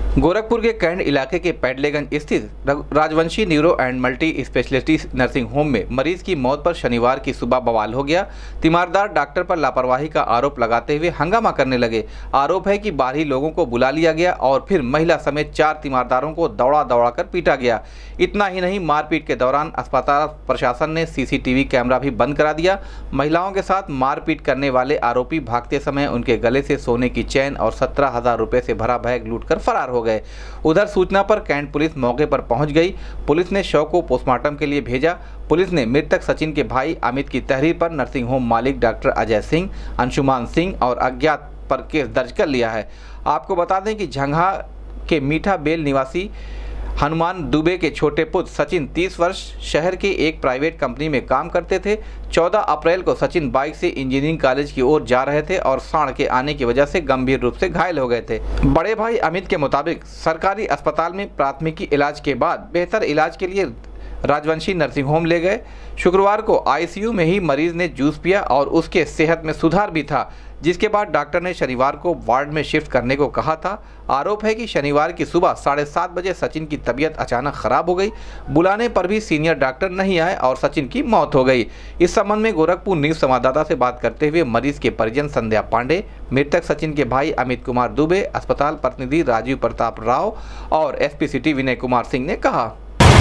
गोरखपुर के कैंट इलाके के पैडलेगंज स्थित Rajvanshi neuro and multi speciality nursing home में मरीज की मौत पर शनिवार की सुबह बवाल हो गया। तीमारदार डॉक्टर पर लापरवाही का आरोप लगाते हुए हंगामा करने लगे। आरोप है कि बाहरी लोगों को बुला लिया गया और फिर महिला समेत 4 तीमारदारों को दौड़ा कर पीटा गया। इतना ही नहीं, मारपीट के दौरान अस्पताल प्रशासन ने सीसीटीवी कैमरा भी बंद करा दिया। महिलाओं के साथ मारपीट करने वाले आरोपी भागते समय उनके गले से सोने की चैन और 17,000 रुपये से भरा बैग लूटकर फरार हो गए। उधर सूचना पर कैंट पुलिस मौके पर पहुंच गई। पुलिस ने शव को पोस्टमार्टम के लिए भेजा। पुलिस ने मृतक सचिन के भाई अमित की तहरीर पर नर्सिंग होम मालिक डॉक्टर अजय सिंह, अंशुमान सिंह और अज्ञात पर केस दर्ज कर लिया है। आपको बता दें कि झंगा के मीठा बेल निवासी हनुमान दुबे के छोटे पुत्र सचिन 30 वर्ष शहर के एक प्राइवेट कंपनी में काम करते थे। 14 अप्रैल को सचिन बाइक से इंजीनियरिंग कॉलेज की ओर जा रहे थे और सांड के आने की वजह से गंभीर रूप से घायल हो गए थे। बड़े भाई अमित के मुताबिक सरकारी अस्पताल में प्राथमिकी इलाज के बाद बेहतर इलाज के लिए राजवंशी नर्सिंग होम ले गए। शुक्रवार को आईसीयू में ही मरीज ने जूस पिया और उसके सेहत में सुधार भी था, जिसके बाद डॉक्टर ने शनिवार को वार्ड में शिफ्ट करने को कहा था। आरोप है कि शनिवार की सुबह 7:30 बजे सचिन की तबीयत अचानक खराब हो गई। बुलाने पर भी सीनियर डॉक्टर नहीं आए और सचिन की मौत हो गई। इस संबंध में गोरखपुर न्यूज संवाददाता से बात करते हुए मरीज के परिजन संध्या पांडे, मृतक सचिन के भाई अमित कुमार दुबे, अस्पताल प्रतिनिधि राजीव प्रताप राव और एसपी सिटी विनय कुमार सिंह ने कहा।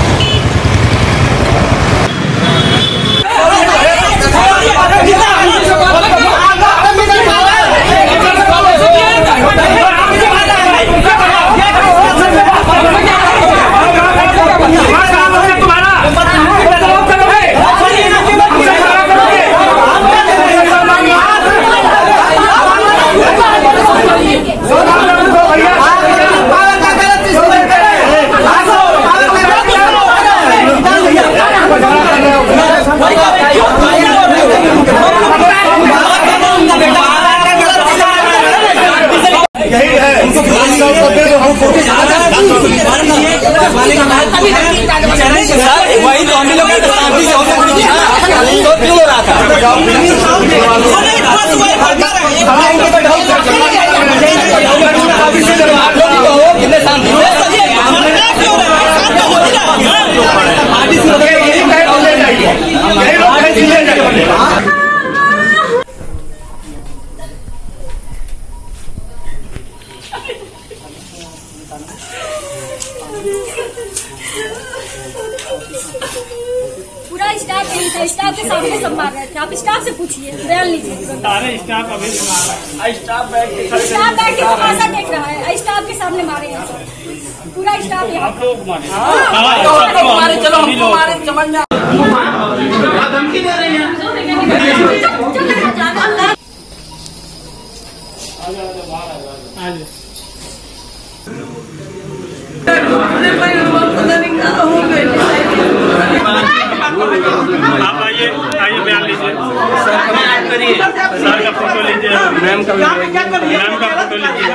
वही तो हम लोग क्यों हो रहा था। पूरा स्टाफ नहीं था, स्टाफ के सामने सब मार रहे थे। आप स्टाफ से पूछिए, बयान लीजिए। स्टाफ अभी स्टाफ बैठ के तमाशा देख रहा है। स्टाफ के सामने मारे हैं, पूरा स्टाफ यहाँ। चलो हमको मारे समझना धमकी दे रही है। आप आइए बयान लीजिए। सर का फोटो लीजिए, मैम का फोटो लीजिए।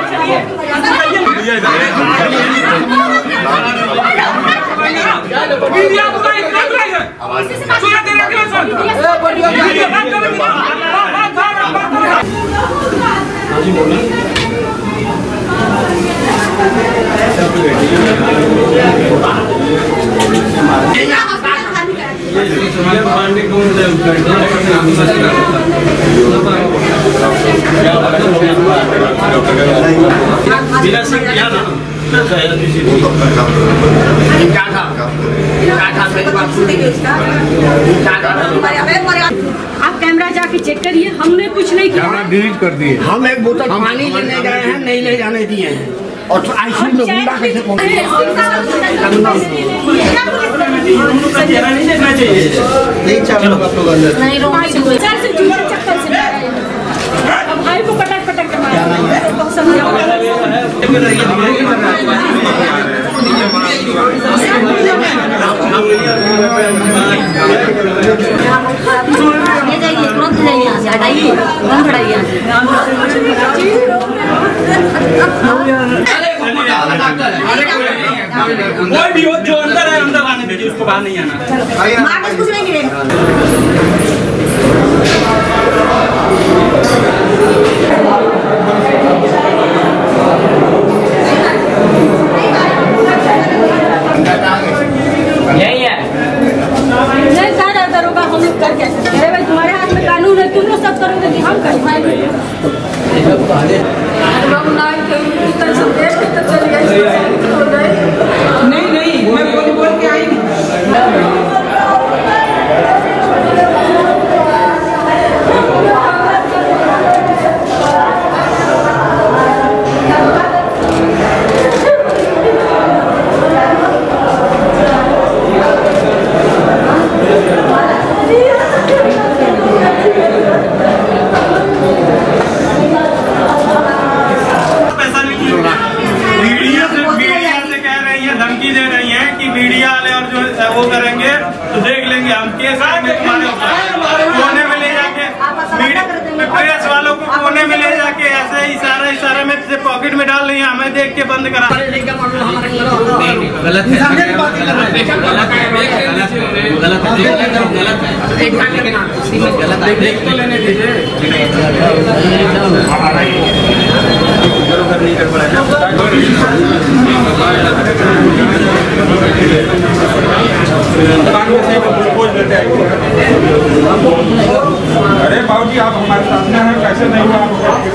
आप कैमरा जाके चेक करिए, हमने कुछ नहीं किया। कैमरा डिलीट कर दिए। हम एक बोतल पानी लेने गए हैं, नहीं ले जाने दिए हैं। और आईसीयू में गुंडा कैसे पहुंचे? नहीं चलो चक्कर से अब भाई को पटक के मारा। तुरंत जाइए यहाँ से, हटाइए, तुरंत हटाइए यहाँ से। कोई भी हो जो अंदर है, अंदर आने दीजिए, उसको बाहर नहीं आना। कुछ नहीं गिरेगा। धमकी दे रही हैं कि मीडिया वाले और जो वो करेंगे तो देख लेंगे हम केस आएंगे तुम्हारे कोने में ले जाके प्रेस वालों को कोने में ले जाके ऐसे इशारा में से पॉकेट में डाल रही है, हमें देख के बंद करा। अरे बाबू जी आप हमारे सामने हैं, कैसे नहीं हुआ?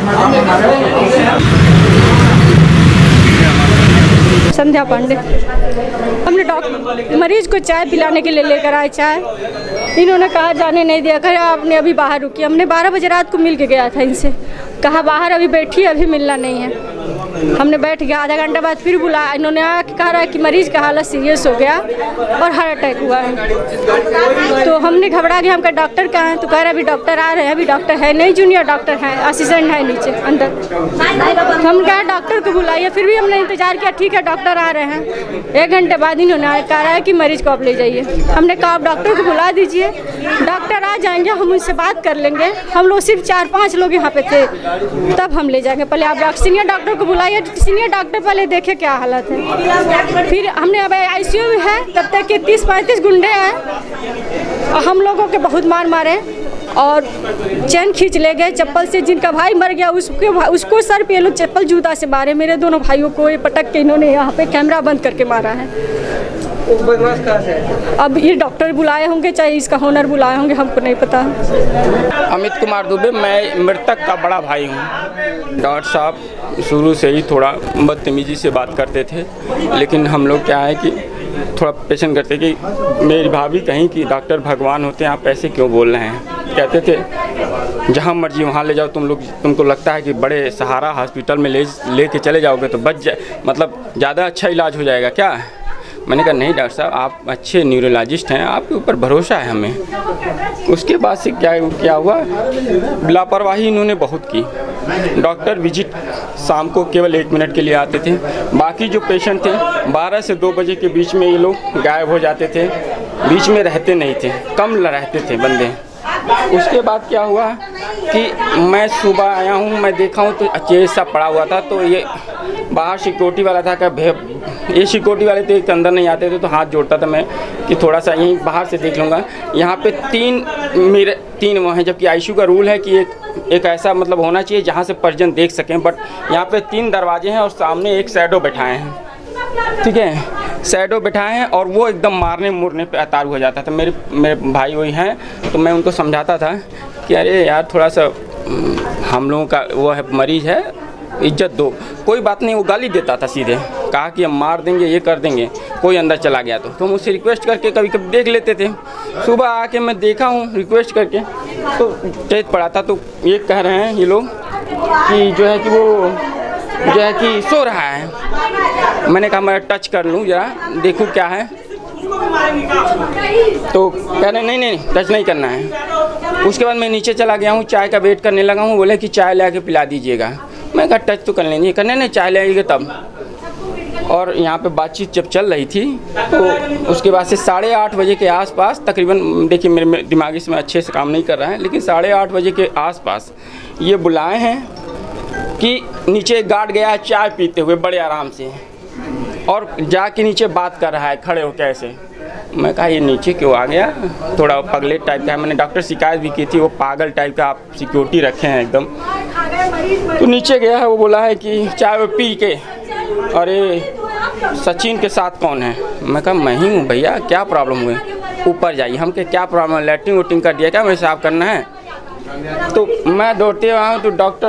संध्या पांडे। हमने डॉक्टर मरीज को चाय पिलाने के लिए लेकर आए चाय, इन्होंने कहा जाने नहीं दिया, कहा आपने अभी बाहर रुकी। हमने 12 बजे रात को मिल के गया था इनसे, कहा बाहर अभी बैठी अभी मिलना नहीं है। हमने बैठ गया, आधा घंटा बाद फिर बुलाया, इन्होंने आके कहा रहा है कि मरीज का हालत सीरियस हो गया और हार्ट अटैक हुआ है। तो हमने घबरा गया, हम कहा डॉक्टर कहाँ हैं? तो कह रहे अभी डॉक्टर आ रहे हैं। अभी डॉक्टर है नहीं, जूनियर डॉक्टर हैं, असिस्टेंट है नीचे अंदर। तो हम कहा डॉक्टर को बुलाइए, फिर भी हमने इंतजार किया, ठीक है डॉक्टर आ रहे हैं। 1 घंटे बाद इन्होंने कहा है कि मरीज को आप ले जाइए। हमने कहा आप डॉक्टर को बुला दीजिए, डॉक्टर आ जाएंगे, हम उनसे बात कर लेंगे। हम लोग सिर्फ 4-5 लोग यहाँ पे थे, तब हम ले जाएंगे। पहले आप सीनियर डॉक्टर को बुलाइए, सीनियर डॉक्टर पहले देखे क्या हालत है। फिर हमने अब ICU में है, तब तक के 30-35 गुंडे हैं और हम लोगों के बहुत मार मारे और चैन खींच ले गए चप्पल से। जिनका भाई मर गया उसको सर पे लोग चप्पल जूता से मारे। मेरे दोनों भाइयों को ये पटक के इन्होंने यहाँ पे कैमरा बंद करके मारा है। अब ये डॉक्टर बुलाए होंगे, चाहे इसका ओनर बुलाए होंगे, हमको नहीं पता। अमित कुमार दुबे, मैं मृतक का बड़ा भाई हूँ। डॉक्टर साहब शुरू से ही थोड़ा बदतमीजी से बात करते थे, लेकिन हम लोग क्या है कि थोड़ा पेशेंट करते कि मेरी भाभी कहीं कि डॉक्टर भगवान होते हैं, आप ऐसे क्यों बोल रहे हैं। कहते थे जहाँ मर्जी वहाँ ले जाओ, तुमको लगता है कि बड़े सहारा हॉस्पिटल में ले के चले जाओगे तो मतलब ज़्यादा अच्छा इलाज हो जाएगा क्या। मैंने कहा नहीं डॉक्टर साहब, आप अच्छे न्यूरोलॉजिस्ट हैं, आपके ऊपर भरोसा है हमें। उसके बाद से क्या हुआ, लापरवाही इन्होंने बहुत की। डॉक्टर विजिट शाम को केवल 1 मिनट के लिए आते थे, बाकी जो पेशेंट थे 12 से 2 बजे के बीच में ये लोग गायब हो जाते थे, बीच में रहते नहीं थे, कम रहते थे बंदे। उसके बाद क्या हुआ कि मैं सुबह आया हूँ, मैं देखा हूँ तो चेज सा पड़ा हुआ था। तो ये बाहर सिक्योरिटी वाला था, ये सिक्योरिटी वाले तो एक अंदर नहीं आते थे, तो हाथ जोड़ता था मैं कि थोड़ा सा यहीं बाहर से देख लूँगा। यहाँ पे 3 वो हैं, जबकि ICU का रूल है कि एक ऐसा मतलब होना चाहिए जहाँ से परिजन देख सकें, बट यहाँ पे 3 दरवाजे हैं और सामने एक शैडो बैठाए हैं, ठीक है, शैडो बैठाए हैं और वो एकदम मारने मुरने पे अतार हो जाता था। मेरे भाई वही हैं, तो मैं उनको समझाता था कि अरे यार थोड़ा सा हम लोगों का वो है, मरीज है, इज्जत दो। कोई बात नहीं, वो गाली देता था सीधे, कहा कि हम मार देंगे, ये कर देंगे, कोई अंदर चला गया तो मुझसे रिक्वेस्ट करके कभी कभी देख लेते थे। सुबह आके मैं देखा हूँ रिक्वेस्ट करके तो तेज पड़ा था, तो ये कह रहे हैं ये लोग कि जो है कि वो जो है कि सो रहा है। मैंने कहा मैं टच कर लूँ जरा, देखूँ क्या है, तो कह रहे नहीं टच नहीं करना है। उसके बाद मैं नीचे चला गया हूँ, चाय का वेट करने लगा हूँ, बोले कि चाय ले आके पिला दीजिएगा। मैं कहा टच तो कर लेंगे, करने नहीं, चाय ले आइएगा तब। और यहाँ पे बातचीत जब चल रही थी तो उसके बाद से 8:30 बजे के आसपास तकरीबन, देखिए मेरे दिमागी से मैं अच्छे से काम नहीं कर रहा है, लेकिन 8:30 बजे के आसपास ये बुलाए हैं कि नीचे एक गार्ड गया है चाय पीते हुए बड़े आराम से, और जाके नीचे बात कर रहा है खड़े होकर ऐसे। मैं कहा ये नीचे क्यों आ गया, थोड़ा पगलेट टाइप का है। मैंने डॉक्टर शिकायत भी की थी, वो पागल टाइप का आप सिक्योरिटी रखे हैं एकदम। तो नीचे गया है, वो बोला है कि चाय वो पी के, अरे सचिन के साथ कौन है। मैं कहा मैं ही हूँ भैया, क्या प्रॉब्लम हुई, ऊपर जाइए। हम के क्या प्रॉब्लम है, लैट्रिन वोटिंग कर दिया क्या, मैं साफ करना है। तो मैं दौड़ते आया तो डॉक्टर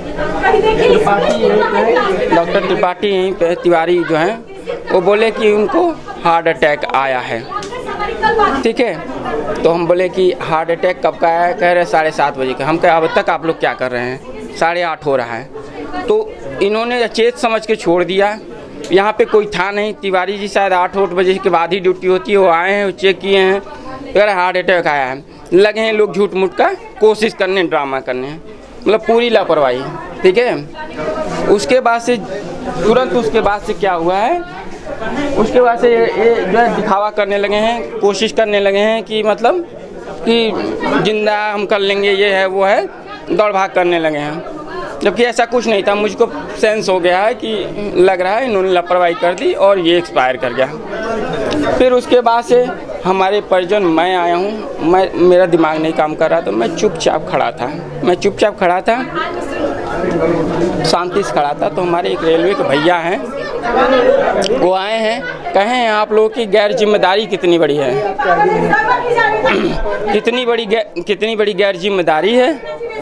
त्रिपाठी यहीं पे तिवारी जो हैं, वो बोले कि उनको हार्ट अटैक आया है, ठीक है। तो हम बोले कि हार्ट अटैक कब का आया, कह रहे 7:30 बजे का। हम कहे अब तक आप लोग क्या कर रहे हैं, 8:30 हो रहा है। तो इन्होंने अचेत समझ के छोड़ दिया, यहाँ पे कोई था नहीं। तिवारी जी शायद 8 बजे के बाद ही ड्यूटी होती है, वो आए हैं, वो चेक किए हैं, कह रहे हार्ट अटैक आया है। लगे हैं लोग झूठ मूठ का कोशिश करने, ड्रामा करने, मतलब पूरी लापरवाही, ठीक है। उसके बाद से तुरंत उसके बाद से क्या हुआ है उसके बाद से ये जो है दिखावा करने लगे हैं, कोशिश करने लगे हैं कि मतलब कि जिंदा हम कर लेंगे, ये है वो है, दौड़ भाग करने लगे हैं, जबकि ऐसा कुछ नहीं था। मुझको सेंस हो गया है कि लग रहा है इन्होंने लापरवाही कर दी और ये एक्सपायर कर गया। फिर उसके बाद से हमारे परिजन, मैं आया हूँ, मेरा दिमाग नहीं काम कर रहा, तो मैं चुपचाप खड़ा था, शांति से खड़ा था। तो हमारे एक रेलवे के भैया हैं, वो आए हैं, कहें आप लोगों की गैर जिम्मेदारी कितनी बड़ी है, कितनी बड़ी गैर जिम्मेदारी है,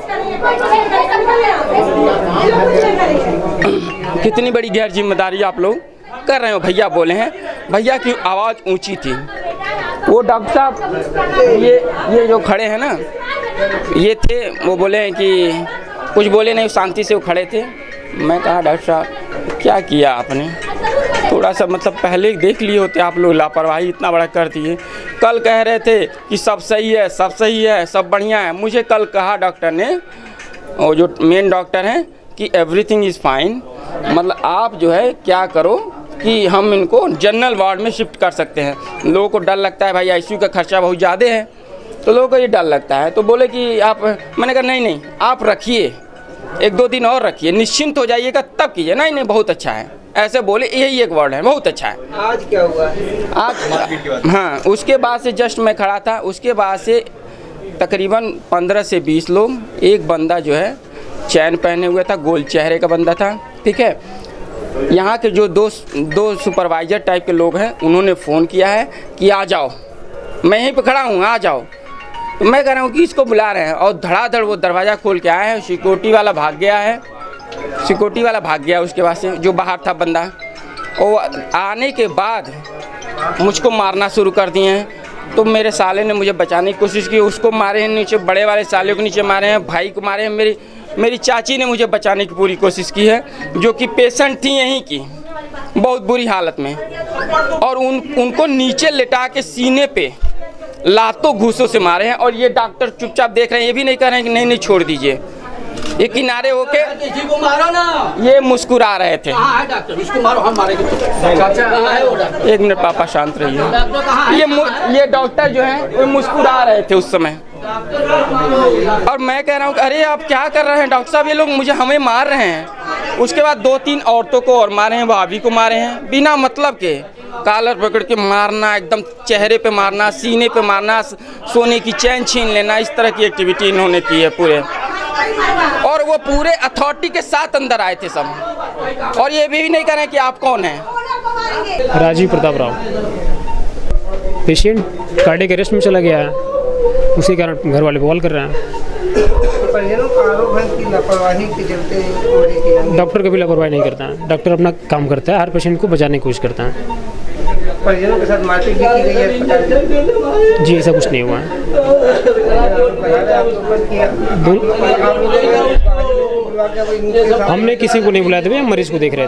कितनी बड़ी गैर जिम्मेदारी आप लोग कर रहे हो। भैया बोले हैं, भैया की आवाज़ ऊंची थी। वो डॉक्टर साहब ये जो खड़े हैं ना, ये थे, वो बोले कि कुछ बोले नहीं, शांति से वो खड़े थे। मैं कहा डॉक्टर साहब क्या किया आपने, थोड़ा सा मतलब पहले देख लिए होते आप लोग, लापरवाही इतना बड़ा कर दिए। कल कह रहे थे कि सब सही है, सब सही है, सब बढ़िया है। मुझे कल कहा डॉक्टर ने, वो जो मेन डॉक्टर हैं, कि एवरीथिंग इज़ फाइन, मतलब आप जो है क्या करो कि हम इनको जनरल वार्ड में शिफ्ट कर सकते हैं। लोगों को डर लगता है भाई आईसीयू का खर्चा बहुत ज़्यादा है, तो लोगों को ये डर लगता है। तो बोले कि आप, मैंने कहा नहीं आप रखिए, 1-2 दिन और रखिए, निश्चिंत हो जाइएगा तब कीजिए। नहीं बहुत अच्छा है, ऐसे बोले, यही एक वर्ड है, बहुत अच्छा है। आज क्या हुआ आज? हाँ, उसके बाद से जस्ट मैं खड़ा था, उसके बाद से तकरीबन 15 से 20 लोग, एक बंदा जो है चैन पहने हुए था, गोल चेहरे का बंदा था, ठीक है। यहाँ के जो दो सुपरवाइज़र टाइप के लोग हैं, उन्होंने फ़ोन किया है कि आ जाओ, मैं यहीं पे खड़ा हूँ, आ जाओ। तो मैं कह रहा हूँ कि इसको बुला रहे हैं, और धड़ाधड़ वो दरवाज़ा खोल के आए हैं। सिक्योरिटी वाला भाग गया, उसके बाद से जो बाहर था बंदा, और आने के बाद मुझको मारना शुरू कर दिए हैं। तो मेरे साले ने मुझे बचाने की कोशिश की, उसको मारे हैं नीचे, बड़े वाले साले को नीचे मारे हैं, भाई को मारे हैं। मेरी चाची ने मुझे बचाने की पूरी कोशिश की है, जो कि पेशेंट थी यहीं की, बहुत बुरी हालत में, और उनको नीचे लिटा के सीने पे लातों घूसों से मारे हैं। और ये डॉक्टर चुपचाप देख रहे हैं, ये भी नहीं कह रहे हैं कि नहीं छोड़ दीजिए। ये किनारे होके किसी को मारो ना, ये मुस्कुरा रहे थे। इसको मारो, हम मारेंगे। एक मिनट पापा, शांत रहिए। ये डॉक्टर जो है वो मुस्कुरा रहे थे उस समय, और मैं कह रहा हूँ अरे आप क्या कर रहे हैं डॉक्टर साहब, ये लोग हमें मार रहे हैं। उसके बाद 2-3 औरतों को और मारे हैं, भाभी को मारे हैं, बिना मतलब के कॉलर पकड़ के मारना, एकदम चेहरे पे मारना, सीने पे मारना, सोने की चैन छीन लेना, इस तरह की एक्टिविटी इन्होंने की है पूरे। और वो पूरे अथॉरिटी के साथ अंदर आए थे सब, और ये भी नहीं कह रहे कि आप कौन हैं। Rajeev Pratap Rao, patient cardiac arrest में चला गया है, उसी कारण घर वाले बवाल कर रहे हैं। परिजनों का आरोप है कि लापरवाही के चलते डॉक्टर कभी लापरवाही नहीं करता है, डॉक्टर अपना काम करता है, हर पेशेंट को बचाने की कोशिश करता है। परिजनों के साथ मारपीट भी की गई है अस्पताल? जी ऐसा कुछ नहीं हुआ है। हमने किसी को नहीं बुलाया था, हम मरीज को देख रहे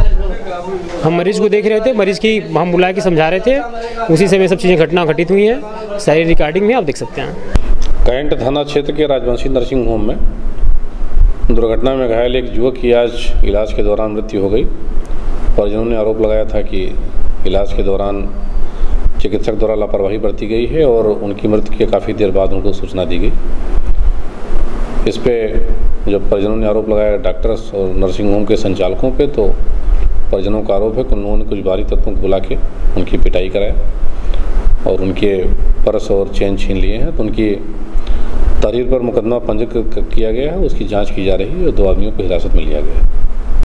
थे, मरीज की हम बुला के समझा रहे थे, उसी समय सब चीज़ें घटना घटित हुई हैं, सारी रिकॉर्डिंग में आप देख सकते हैं। कैंट थाना क्षेत्र के राजवंशी नर्सिंग होम में दुर्घटना में घायल एक युवक की आज इलाज के दौरान मृत्यु हो गई। परिजनों ने आरोप लगाया था कि इलाज के दौरान चिकित्सक द्वारा लापरवाही बरती गई है और उनकी मृत्यु के काफ़ी देर बाद उनको सूचना दी गई। इस पे जब परिजनों ने आरोप लगाया डॉक्टर्स और नर्सिंग होम के संचालकों पे, तो परिजनों का आरोप है कि उन्होंने कुछ बाहरी तत्वों को बुला के उनकी पिटाई कराया और उनके पर्स और चेन छीन लिए हैं। तो उनकी तहरीर पर मुकदमा पंजीकृत किया गया है, उसकी जांच की जा रही है और 2 आदमियों को हिरासत में लिया गया है।